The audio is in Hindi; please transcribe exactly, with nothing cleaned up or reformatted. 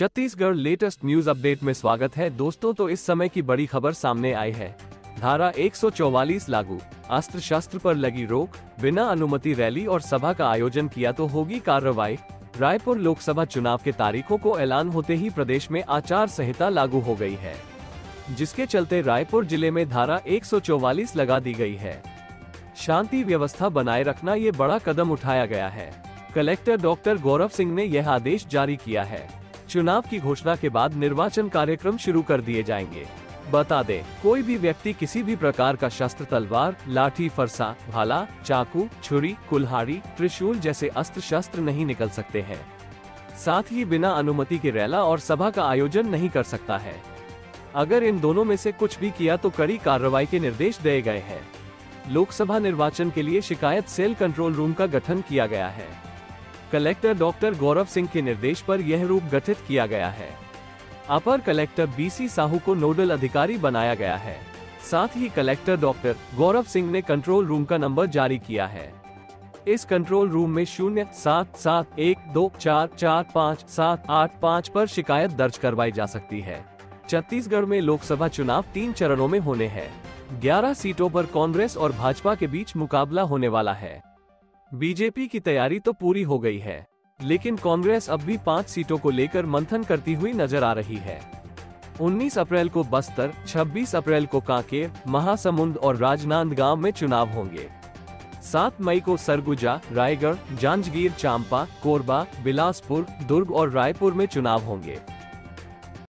छत्तीसगढ़ लेटेस्ट न्यूज अपडेट में स्वागत है दोस्तों। तो इस समय की बड़ी खबर सामने आई है। धारा एक सौ चौवालीस लागू, अस्त्र शस्त्र पर लगी रोक, बिना अनुमति रैली और सभा का आयोजन किया तो होगी कार्रवाई। रायपुर लोकसभा चुनाव के तारीखों को ऐलान होते ही प्रदेश में आचार संहिता लागू हो गई है, जिसके चलते रायपुर जिले में धारा एक सौ चौवालीस लगा दी गई है। शांति व्यवस्था बनाए रखना ये बड़ा कदम उठाया गया है। कलेक्टर डॉक्टर गौरव सिंह ने यह आदेश जारी किया है। चुनाव की घोषणा के बाद निर्वाचन कार्यक्रम शुरू कर दिए जाएंगे। बता दें, कोई भी व्यक्ति किसी भी प्रकार का शस्त्र, तलवार, लाठी, फरसा, भाला, चाकू, छुरी, कुल्हाड़ी, त्रिशूल जैसे अस्त्र शस्त्र नहीं निकल सकते हैं। साथ ही बिना अनुमति के रैला और सभा का आयोजन नहीं कर सकता है। अगर इन दोनों में से कुछ भी किया तो कड़ी कार्रवाई के निर्देश दिए गए हैं। लोकसभा निर्वाचन के लिए शिकायत सेल कंट्रोल रूम का गठन किया गया है। कलेक्टर डॉक्टर गौरव सिंह के निर्देश पर यह रूप गठित किया गया है। अपर कलेक्टर बीसी साहू को नोडल अधिकारी बनाया गया है। साथ ही कलेक्टर डॉक्टर गौरव सिंह ने कंट्रोल रूम का नंबर जारी किया है। इस कंट्रोल रूम में शून्य सात सात एक दो चार चार पाँच सात आठ पाँच पर शिकायत दर्ज करवाई जा सकती है। छत्तीसगढ़ में लोकसभा चुनाव तीन चरणों में होने हैं। ग्यारह सीटों पर कांग्रेस और भाजपा के बीच मुकाबला होने वाला है। बीजेपी की तैयारी तो पूरी हो गई है, लेकिन कांग्रेस अब भी पाँच सीटों को लेकर मंथन करती हुई नजर आ रही है। उन्नीस अप्रैल को बस्तर, छब्बीस अप्रैल को कांकेर, महासमुंद और राजनांदगांव में चुनाव होंगे। सात मई को सरगुजा, रायगढ़, जांजगीर चांपा, कोरबा, बिलासपुर, दुर्ग और रायपुर में चुनाव होंगे।